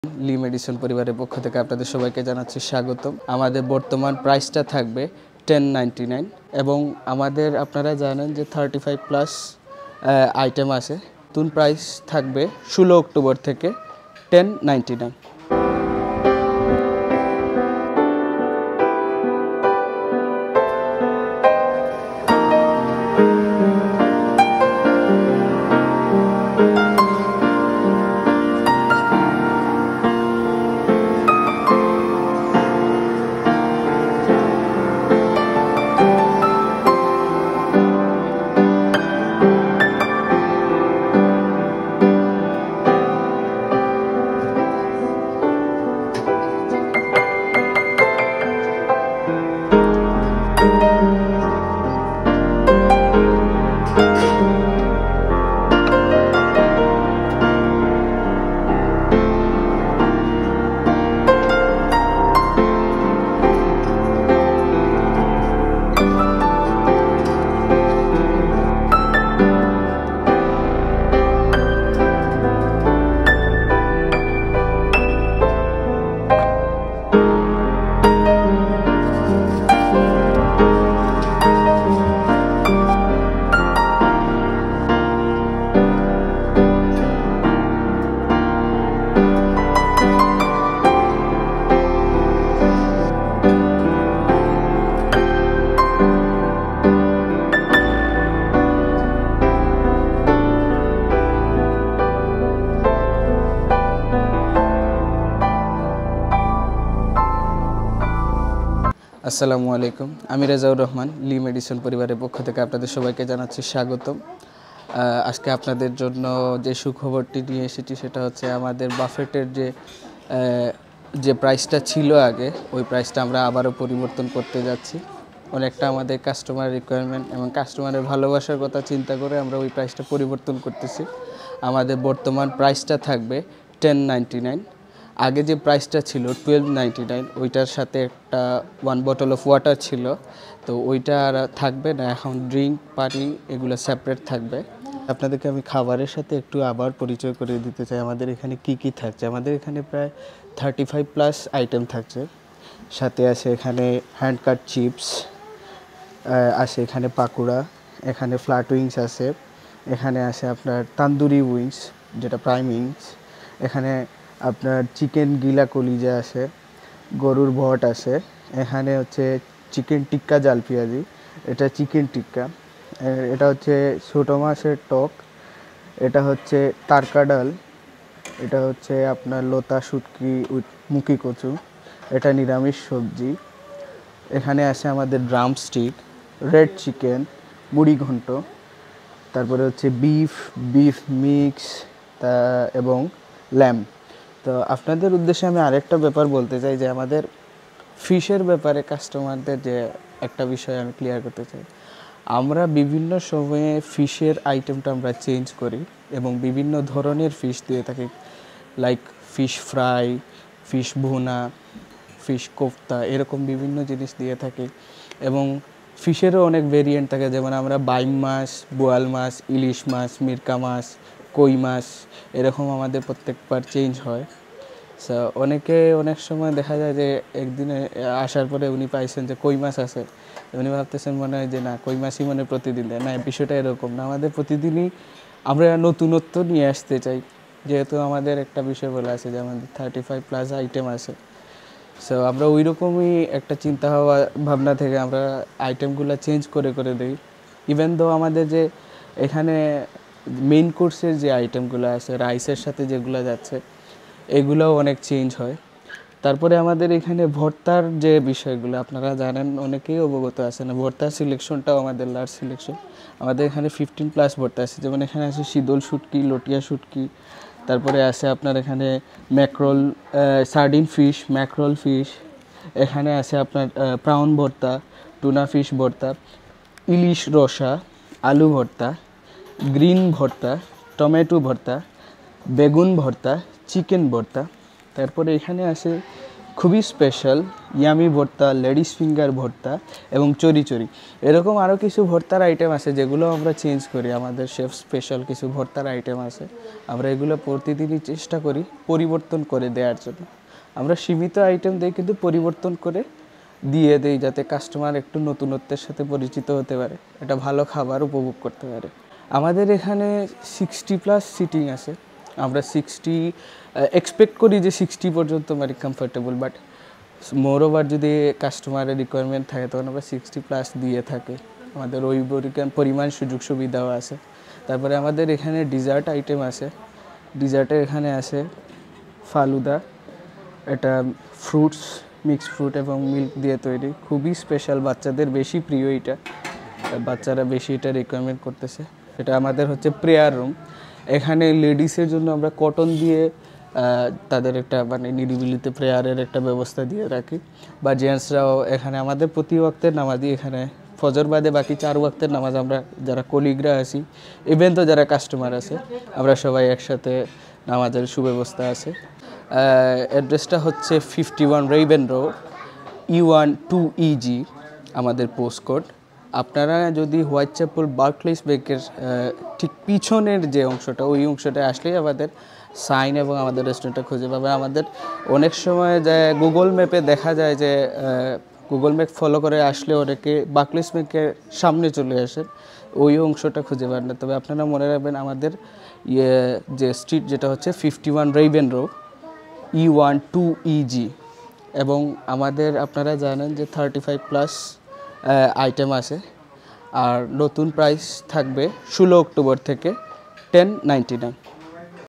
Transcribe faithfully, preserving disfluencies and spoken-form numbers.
লি medicine পরিবারের পক্ষ থেকে আপনাদের সবাইকে জানাচ্ছি স্বাগতম। আমাদের বর্তমান প্রাইসটা থাকবে টেন নাইনটি নাইন এবং আমাদের আপনারা জানেন যে থার্টি ফাইভ প্লাস আইটেম আছে। নতুন প্রাইস থাকবে ষোলো অক্টোবর থেকে টেন নাইনটি নাইন। আসসালামু আলাইকুম, আমি রেজাউর রহমান। লি মেডিসিন পরিবারের পক্ষ থেকে আপনাদের সবাইকে জানাচ্ছি স্বাগতম। আজকে আপনাদের জন্য যে সুখবরটি নিয়ে এসেছি সেটা হচ্ছে আমাদের বাফেটের যে যে প্রাইসটা ছিল আগে, ওই প্রাইসটা আমরা আবারও পরিবর্তন করতে যাচ্ছি। অনেকটা আমাদের কাস্টমার রিকোয়ারমেন্ট এবং কাস্টমারের ভালোবাসার কথা চিন্তা করে আমরা ওই প্রাইসটা পরিবর্তন করতেছি। আমাদের বর্তমান প্রাইসটা থাকবে টেন নাইনটি নাইন। আগে যে প্রাইসটা ছিল টুয়েলভ নাইনটি নাইন, ওইটার সাথে একটা ওয়ান বটল অফ ওয়াটার ছিল, তো ওইটা আর থাকবে না। এখন ড্রিঙ্ক পানি এগুলো সেপারেট থাকবে। আপনাদেরকে আমি খাবারের সাথে একটু আবার পরিচয় করে দিতে চাই আমাদের এখানে কি কি থাকছে। আমাদের এখানে প্রায় থার্টি ফাইভ প্লাস আইটেম থাকছে। সাথে আছে এখানে হ্যান্ড কাট চিপস আছে, এখানে পাকুড়া, এখানে ফ্ল্যাট উইংস আছে, এখানে আছে আপনার তান্দুরি উইংস যেটা প্রাইম উইংস, এখানে আপনার চিকেন গিলা কলিজা আছে, গরুর ভট আছে, এখানে হচ্ছে চিকেন টিক্কা জাল পেঁয়াজি, এটা চিকেন টিক্কা, এটা হচ্ছে ছোটো মাছের টক, এটা হচ্ছে তারকা ডাল, এটা হচ্ছে আপনার লতা শুটকি উইথ মুখি কচু, এটা নিরামিষ সবজি, এখানে আছে আমাদের ড্রাম স্টিক, রেড চিকেন, মুড়ি ঘন্ট, তারপরে হচ্ছে বিফ বিফ মিক্স তা এবং ল্যাম্প। তো আপনাদের উদ্দেশ্যে আমি আরেকটা ব্যাপার বলতে চাই যে আমাদের ফিশের ব্যাপারে কাস্টমারদের যে একটা বিষয় আমি ক্লিয়ার করতে চাই। আমরা বিভিন্ন সময়ে ফিশের আইটেমটা আমরা চেঞ্জ করি এবং বিভিন্ন ধরনের ফিশ দিয়ে থাকি, like fish fry, fish bhuna, fish kofta, এরকম বিভিন্ন জিনিস দিয়ে থাকি। এবং ফিশেরও অনেক ভেরিয়েন্ট থাকে, যেমন আমরা বাইম মাছ, বোয়াল মাছ, ইলিশ মাছ, মিরকা মাছ, কই মাছ, এরকম আমাদের প্রত্যেকবার চেঞ্জ হয়। সো অনেকে অনেক সময় দেখা যায় যে একদিনে আসার পরে উনি পাইছেন যে কই মাছ আছে, উনি ভাবতেছেন মনে হয় যে না কই মাছই মনে প্রতিদিন দেয়। না, বিষয়টা এরকম না। আমাদের প্রতিদিনই আমরা নতুনত্ব নিয়ে আসতে চাই, যেহেতু আমাদের একটা বিষয় বলে আছে যে আমাদের থার্টি ফাইভ প্লাস আইটেম আছে। সো আমরা ওই রকমই একটা চিন্তা ভাবা ভাবনা থেকে আমরা আইটেমগুলো চেঞ্জ করে করে দিই। ইভেন দো আমাদের যে এখানে মেইন কোর্সের যে আইটেমগুলো আছে, রাইসের সাথে যেগুলো যাচ্ছে, এগুলোও অনেক চেঞ্জ হয়। তারপরে আমাদের এখানে ভর্তার যে বিষয়গুলো আপনারা জানেন, অনেকেই অবগত আছে না, ভর্তার সিলেকশনটাও আমাদের লার্জ সিলেকশন। আমাদের এখানে ফিফটিন প্লাস ভর্তা আছে, যেমন এখানে আছে শীতল শুটকি, লটিয়া শুটকি, তারপরে আছে আপনার এখানে mackerel, sardine fish, mackerel fish, এখানে আছে আপনার প্রাউন ভর্তা, টুনা ফিশ ভর্তা, ইলিশ রসা, আলু ভর্তা, গ্রিন ভর্তা, টমেটো ভর্তা, বেগুন ভর্তা, চিকেন ভর্তা। তারপরে এখানে আছে খুবই special yummy bharta, ladies finger bharta এবং চরি চরি, এরকম আরও কিছু ভর্তার আইটেম আছে যেগুলো আমরা চেঞ্জ করি। আমাদের শেফ স্পেশাল কিছু ভর্তার আইটেম আছে, আমরা এগুলো প্রতিদিনই চেষ্টা করি পরিবর্তন করে দেওয়ার জন্য। আমরা সীমিত আইটেম দিই কিন্তু পরিবর্তন করে দিয়ে দেই, যাতে কাস্টমার একটু নতুনত্বের সাথে পরিচিত হতে পারে, এটা ভালো খাবার উপভোগ করতে পারে। আমাদের এখানে সিক্সটি প্লাস সিটিং আছে, আমরা সিক্সটি এক্সপেক্ট করি যে সিক্সটি পর্যন্ত মানে কমফোর্টেবল, বাট মোর ওভার যদি কাস্টমারের রিকোয়ারমেন্ট থাকে তখন আমরা সিক্সটি প্লাস দিয়ে থাকি। আমাদের ওই পরিমাণ সুযোগ সুবিধাও আছে। তারপরে আমাদের এখানে ডিজার্ট আইটেম আছে, ডিজার্টের এখানে আছে ফালুদা, এটা ফ্রুটস, মিক্স ফ্রুট এবং মিল্ক দিয়ে তৈরি, খুবই স্পেশাল, বাচ্চাদের বেশি প্রিয় এটা, বাচ্চারা বেশি এটা রিকোয়ারমেন্ট করতেছে। এটা আমাদের হচ্ছে প্রেয়ার রুম, এখানে লেডিসের জন্য আমরা কটন দিয়ে তাদের একটা মানে নিরিবিলিতে প্রেয়ারের একটা ব্যবস্থা দিয়ে রাখি, বা জেন্টসরাও এখানে আমাদের প্রতি ওয়াক্তের নামাজই এখানে ফজর বাদে বাকি চার ওয়াক্তের নামাজ আমরা যারা কলিগরা আছি, ইভেন তো যারা কাস্টমার আছে, আমরা সবাই একসাথে নামাজের সুব্যবস্থা আছে। অ্যাড্রেসটা হচ্ছে fifty one Raven road, E one two E G আমাদের পোস্ট কোড। আপনারা যদি হোয়াইট চ্যাপেল বার্কলেস ব্যাংকের ঠিক পিছনের যে অংশটা, ওই অংশটা আসলেই আমাদের সাইন এবং আমাদের রেস্টুরেন্টটা খুঁজে পাবেন। আমাদের অনেক সময় যে গুগল ম্যাপে দেখা যায় যে গুগল ম্যাপ ফলো করে আসলে অনেকে বার্কলেস ব্যাংকের সামনে চলে আসে, ওই অংশটা খুঁজে পান না। তবে আপনারা মনে রাখবেন আমাদের ইয়ে যে স্ট্রিট যেটা হচ্ছে fifty one Raven road, E one two E G, এবং আমাদের আপনারা জানেন যে থার্টি ফাইভ প্লাস আইটেম আছে, আর নতুন প্রাইস থাকবে ষোলো অক্টোবর থেকে টেন নাইনটি নাইন।